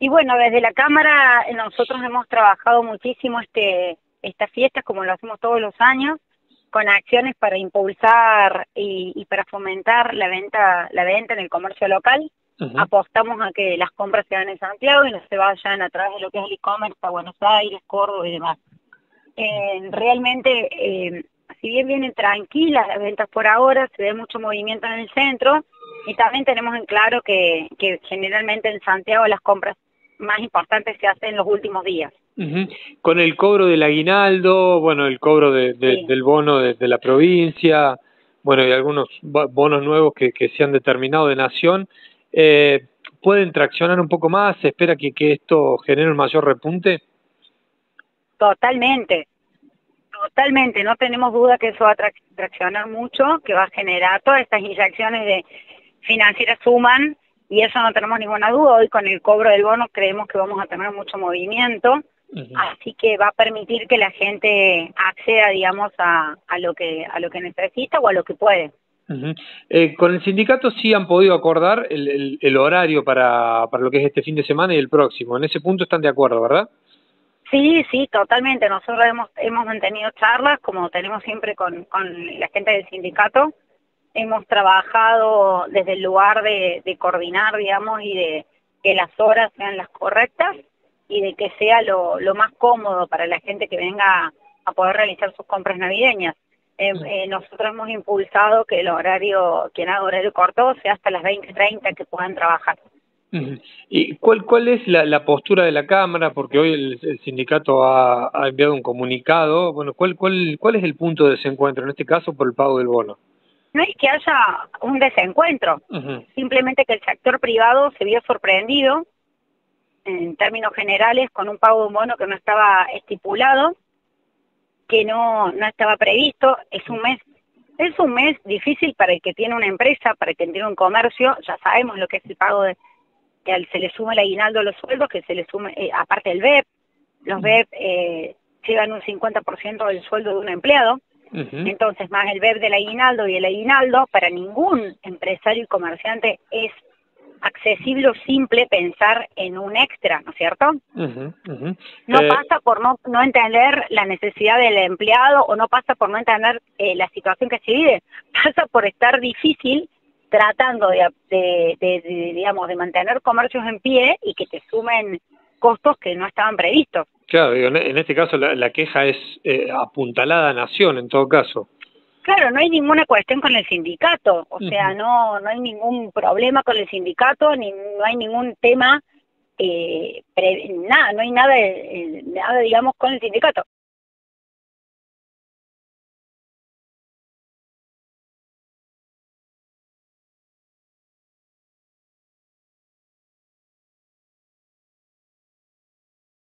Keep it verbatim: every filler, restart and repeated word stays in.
Y bueno, desde la Cámara eh, nosotros hemos trabajado muchísimo este estas fiestas, como lo hacemos todos los años, con acciones para impulsar y, y para fomentar la venta la venta en el comercio local. Uh-huh. Apostamos a que las compras se hagan en Santiago y no se vayan a través de lo que es el e-commerce a Buenos Aires, Córdoba y demás. Eh, realmente, eh, si bien vienen tranquilas las ventas por ahora, se ve mucho movimiento en el centro y también tenemos en claro que, que generalmente en Santiago las compras más importantes se hacen en los últimos días. Uh-huh. Con el cobro del aguinaldo, bueno, el cobro de, de, Sí. del bono de, de la provincia, bueno, y algunos bonos nuevos que, que se han determinado de nación, eh, ¿pueden traccionar un poco más? ¿Se espera que, que esto genere un mayor repunte? Totalmente, totalmente, no tenemos duda que eso va a tra traccionar mucho, que va a generar todas estas inyecciones de financieras suman, y eso no tenemos ninguna duda. Hoy con el cobro del bono creemos que vamos a tener mucho movimiento, uh-huh. Así que va a permitir que la gente acceda, digamos, a, a lo que a lo que necesita o a lo que puede. Uh-huh. eh, con el sindicato sí han podido acordar el, el, el horario para, para lo que es este fin de semana y el próximo. En ese punto están de acuerdo, ¿verdad? Sí, sí, totalmente. Nosotros hemos hemos mantenido charlas, como tenemos siempre con, con la gente del sindicato. Hemos trabajado desde el lugar de, de coordinar, digamos, y de que las horas sean las correctas y de que sea lo, lo más cómodo para la gente que venga a poder realizar sus compras navideñas. Eh, eh, nosotros hemos impulsado que el horario, quien haga horario corto, sea hasta las veinte treinta que puedan trabajar. Uh-huh. ¿Y cuál cuál es la, la postura de la Cámara? Porque hoy el, el sindicato ha, ha enviado un comunicado. Bueno, ¿cuál, cuál, ¿cuál es el punto de desencuentro, en este caso por el pago del bono? No es que haya un desencuentro, uh-huh. Simplemente que el sector privado se vio sorprendido, en términos generales, con un pago de un bono que no estaba estipulado, que no, no estaba previsto. Es un mes es un mes difícil para el que tiene una empresa, para el que tiene un comercio. Ya sabemos lo que es el pago de que se le sume el aguinaldo a los sueldos, que se le sume, eh, aparte del B E P, los B E P eh, llevan un cincuenta por ciento del sueldo de un empleado. Uh-huh. Entonces, más el B E P del aguinaldo y el aguinaldo, para ningún empresario y comerciante es accesible o simple pensar en un extra, ¿no es cierto? Uh-huh, uh-huh. No eh... pasa por no, no entender la necesidad del empleado, o no pasa por no entender eh, la situación que se vive, pasa por estar difícil tratando de, de, de, de, digamos, de mantener comercios en pie y que te sumen costos que no estaban previstos. Claro, digo, en este caso la, la queja es eh, apuntalada a Nación, en todo caso. Claro, no hay ninguna cuestión con el sindicato, o sea, uh-huh. no no hay ningún problema con el sindicato, ni no hay ningún tema, eh, pre, nada, no hay nada, eh, nada, digamos, con el sindicato.